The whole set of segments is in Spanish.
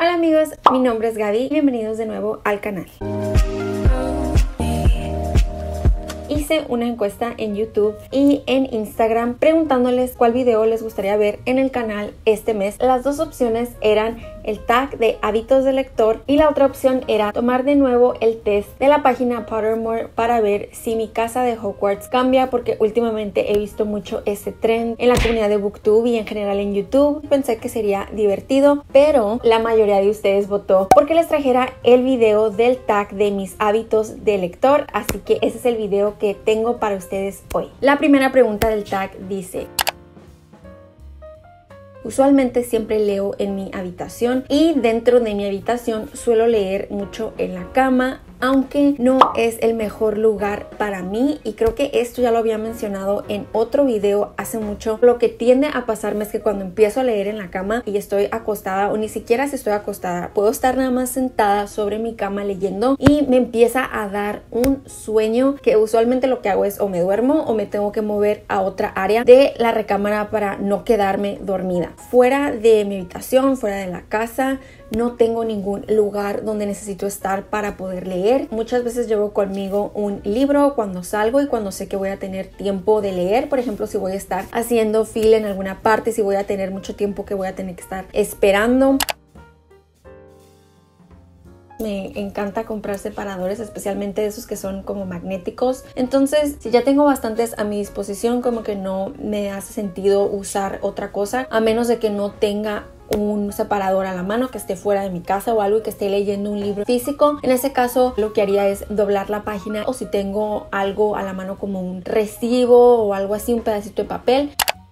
Hola amigos, mi nombre es Gaby y bienvenidos de nuevo al canal. Hice una encuesta en YouTube y en Instagram preguntándoles cuál video les gustaría ver en el canal este mes. Las dos opciones eran el tag de hábitos de lector y la otra opción era tomar de nuevo el test de la página Pottermore para ver si mi casa de Hogwarts cambia, porque últimamente he visto mucho ese trend en la comunidad de BookTube y en general en YouTube. Pensé que sería divertido, pero la mayoría de ustedes votó porque les trajera el video del tag de mis hábitos de lector, así que ese es el video que tengo para ustedes hoy. La primera pregunta del tag dice: usualmente siempre leo en mi habitación y dentro de mi habitación suelo leer mucho en la cama, aunque no es el mejor lugar para mí, y creo que esto ya lo había mencionado en otro video hace mucho. Lo que tiende a pasarme es que cuando empiezo a leer en la cama y estoy acostada, o ni siquiera si estoy acostada, puedo estar nada más sentada sobre mi cama leyendo y me empieza a dar un sueño, que usualmente lo que hago es o me duermo o me tengo que mover a otra área de la recámara para no quedarme dormida. Fuera de mi habitación, fuera de la casa, no tengo ningún lugar donde necesito estar para poder leer. Muchas veces llevo conmigo un libro cuando salgo y cuando sé que voy a tener tiempo de leer. Por ejemplo, si voy a estar haciendo fila en alguna parte, si voy a tener mucho tiempo que voy a tener que estar esperando. Me encanta comprar separadores, especialmente esos que son como magnéticos. Entonces, si ya tengo bastantes a mi disposición, como que no me hace sentido usar otra cosa, a menos de que no tenga un separador a la mano, que esté fuera de mi casa o algo y que esté leyendo un libro físico. En ese caso lo que haría es doblar la página, o si tengo algo a la mano como un recibo o algo así, un pedacito de papel.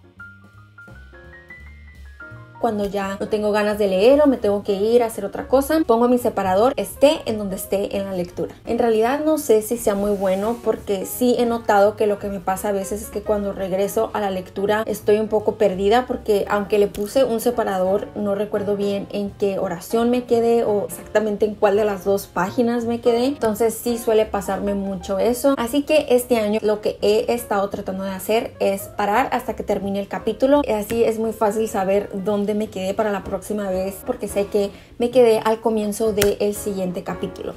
Cuando ya no tengo ganas de leer o me tengo que ir a hacer otra cosa, pongo mi separador, esté en donde esté en la lectura. En realidad no sé si sea muy bueno, porque sí he notado que lo que me pasa a veces es que cuando regreso a la lectura estoy un poco perdida, porque aunque le puse un separador, no recuerdo bien en qué oración me quedé o exactamente en cuál de las dos páginas me quedé. Entonces sí suele pasarme mucho eso. Así que este año lo que he estado tratando de hacer es parar hasta que termine el capítulo. Así es muy fácil saber dónde me quedé para la próxima vez, porque sé que me quedé al comienzo del siguiente capítulo.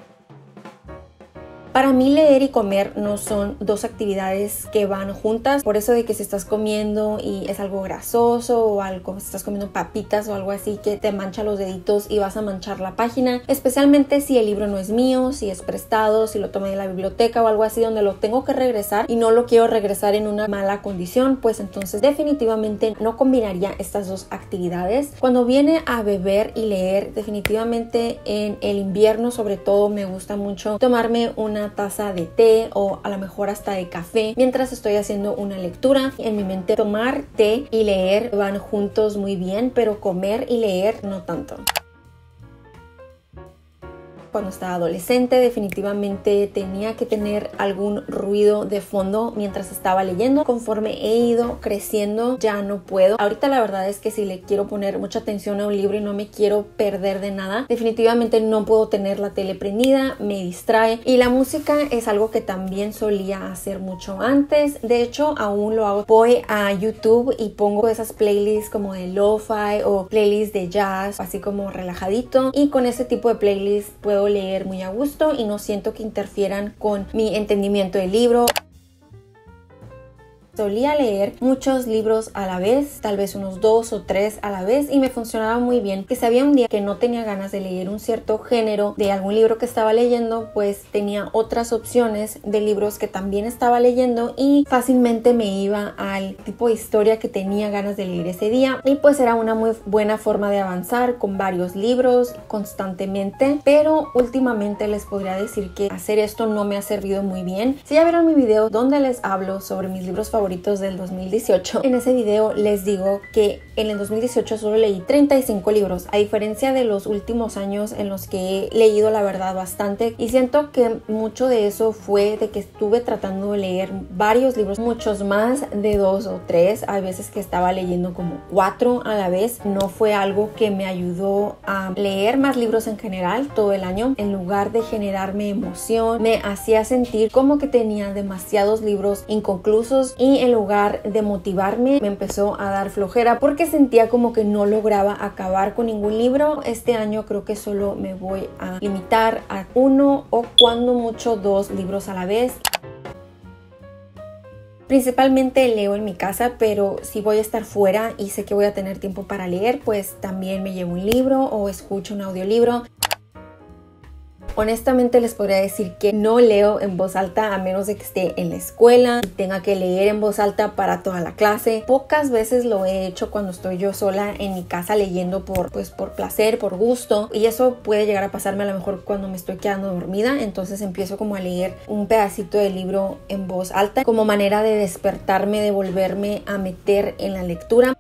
Para mí leer y comer no son dos actividades que van juntas. Por eso de que si estás comiendo y es algo grasoso o algo, si estás comiendo papitas o algo así que te mancha los deditos y vas a manchar la página, especialmente si el libro no es mío, si es prestado, si lo tomé de la biblioteca o algo así donde lo tengo que regresar y no lo quiero regresar en una mala condición, pues entonces definitivamente no combinaría estas dos actividades. Cuando viene a beber y leer, definitivamente en el invierno sobre todo me gusta mucho tomarme una taza de té o a lo mejor hasta de café mientras estoy haciendo una lectura. En mi mente tomar té y leer van juntos muy bien, pero comer y leer no tanto. Cuando estaba adolescente definitivamente tenía que tener algún ruido de fondo mientras estaba leyendo. Conforme he ido creciendo ya no puedo. Ahorita la verdad es que si le quiero poner mucha atención a un libro y no me quiero perder de nada, definitivamente no puedo tener la tele prendida, me distrae. Y la música es algo que también solía hacer mucho antes. De hecho aún lo hago. Voy a YouTube y pongo esas playlists como de lo-fi o playlists de jazz, así como relajadito, y con ese tipo de playlists puedo leer muy a gusto y no siento que interfieran con mi entendimiento del libro. Solía leer muchos libros a la vez, tal vez unos 2 o 3 a la vez, y me funcionaba muy bien, que si había un día que no tenía ganas de leer un cierto género de algún libro que estaba leyendo, pues tenía otras opciones de libros que también estaba leyendo y fácilmente me iba al tipo de historia que tenía ganas de leer ese día, y pues era una muy buena forma de avanzar con varios libros constantemente. Pero últimamente les podría decir que hacer esto no me ha servido muy bien. Si ya vieron mi video donde les hablo sobre mis libros favoritos del 2018, en ese video les digo que en el 2018 solo leí 35 libros, a diferencia de los últimos años en los que he leído la verdad bastante, y siento que mucho de eso fue de que estuve tratando de leer varios libros, muchos más de 2 o 3, hay veces que estaba leyendo como 4 a la vez. No fue algo que me ayudó a leer más libros en general todo el año. En lugar de generarme emoción, me hacía sentir como que tenía demasiados libros inconclusos, y y en lugar de motivarme me empezó a dar flojera porque sentía como que no lograba acabar con ningún libro. Este año creo que solo me voy a limitar a 1 o cuando mucho 2 libros a la vez. Principalmente leo en mi casa, pero si voy a estar fuera y sé que voy a tener tiempo para leer, pues también me llevo un libro o escucho un audiolibro. Honestamente les podría decir que no leo en voz alta a menos de que esté en la escuela y tenga que leer en voz alta para toda la clase. Pocas veces lo he hecho cuando estoy yo sola en mi casa leyendo por placer, por gusto, y eso puede llegar a pasarme a lo mejor cuando me estoy quedando dormida. Entonces empiezo como a leer un pedacito del libro en voz alta como manera de despertarme, de volverme a meter en la lectura.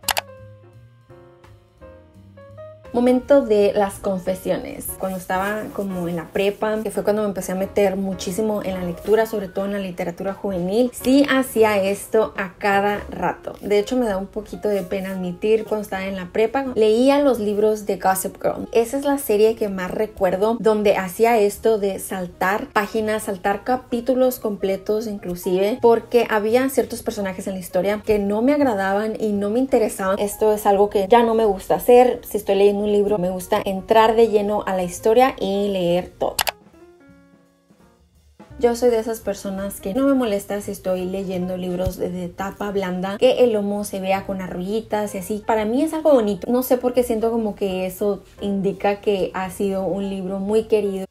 Momento de las confesiones. Cuando estaba como en la prepa, que fue cuando me empecé a meter muchísimo en la lectura, sobre todo en la literatura juvenil, sí hacía esto a cada rato. De hecho, me da un poquito de pena admitir, cuando estaba en la prepa, leía los libros de Gossip Girl. Esa es la serie que más recuerdo, donde hacía esto de saltar páginas, saltar capítulos completos inclusive, porque había ciertos personajes en la historia que no me agradaban y no me interesaban. Esto es algo que ya no me gusta hacer. Si estoy leyendo un libro, me gusta entrar de lleno a la historia y leer todo. Yo soy de esas personas que no me molesta si estoy leyendo libros de tapa blanda, que el lomo se vea con arrullitas y así. Para mí es algo bonito. No sé por qué siento como que eso indica que ha sido un libro muy querido.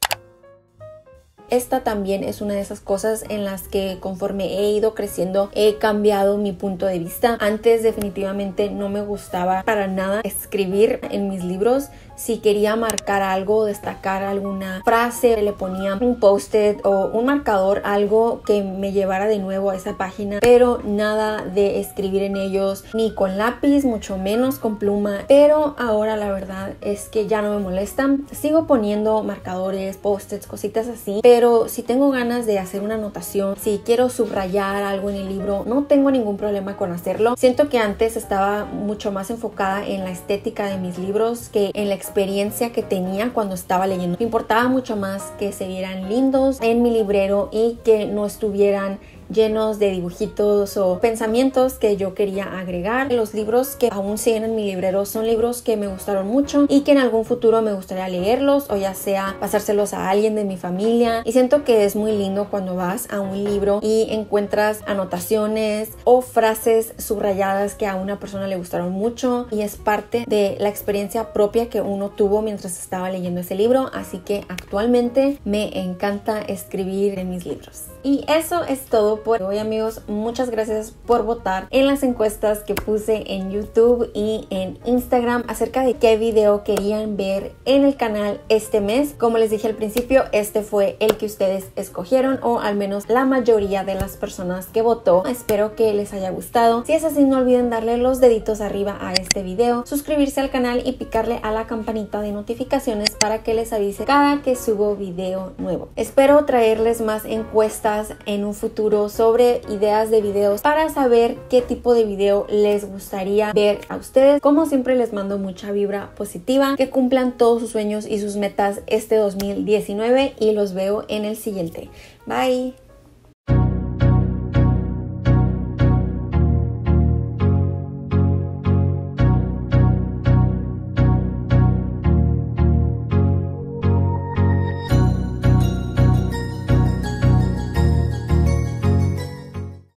Esta también es una de esas cosas en las que conforme he ido creciendo he cambiado mi punto de vista. Antes definitivamente no me gustaba para nada escribir en mis libros. Si quería marcar algo, destacar alguna frase, le ponía un post-it o un marcador, algo que me llevara de nuevo a esa página, pero nada de escribir en ellos, ni con lápiz, mucho menos con pluma. Pero ahora la verdad es que ya no me molestan. Sigo poniendo marcadores, post-its, cositas así, pero si tengo ganas de hacer una anotación, si quiero subrayar algo en el libro, no tengo ningún problema con hacerlo. Siento que antes estaba mucho más enfocada en la estética de mis libros que en la experiencia que tenía cuando estaba leyendo. Me importaba mucho más que se vieran lindos en mi librero y que no estuvieran llenos de dibujitos o pensamientos que yo quería agregar. Los libros que aún siguen en mi librero son libros que me gustaron mucho y que en algún futuro me gustaría leerlos, o ya sea pasárselos a alguien de mi familia. Y siento que es muy lindo cuando vas a un libro y encuentras anotaciones o frases subrayadas que a una persona le gustaron mucho y es parte de la experiencia propia que uno tuvo mientras estaba leyendo ese libro. Así que actualmente me encanta escribir en mis libros. Y eso es todo por hoy, amigos. Muchas gracias por votar en las encuestas que puse en YouTube y en Instagram acerca de qué video querían ver en el canal este mes. Como les dije al principio, este fue el que ustedes escogieron, o al menos la mayoría de las personas que votó. Espero que les haya gustado. Si es así, no olviden darle los deditos arriba a este video, suscribirse al canal y picarle a la campanita de notificaciones para que les avise cada que subo video nuevo. Espero traerles más encuestas en un futuro sobre ideas de videos para saber qué tipo de video les gustaría ver a ustedes. Como siempre, les mando mucha vibra positiva, que cumplan todos sus sueños y sus metas este 2019 y los veo en el siguiente. Bye.